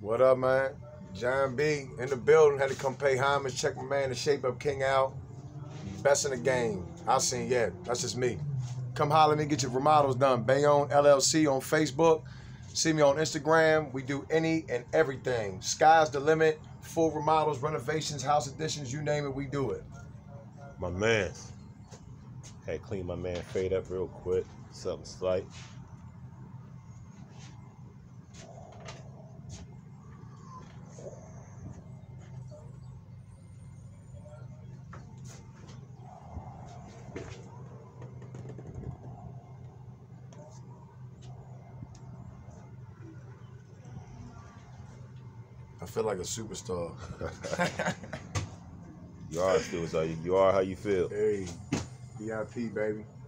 What up, man? John B in the building. Had to come pay homage. Check my man, the Shape Up King out. Best in the game. I seen yet. That's just me. Come holler at me, get your remodels done. Bayonne LLC on Facebook. See me on Instagram. We do any and everything. Sky's the limit. Full remodels, renovations, house additions, you name it, we do it. My man. Had to clean my man fade up real quick. Something slight. I feel like a superstar. You are still, you are how you feel. Hey, VIP, baby.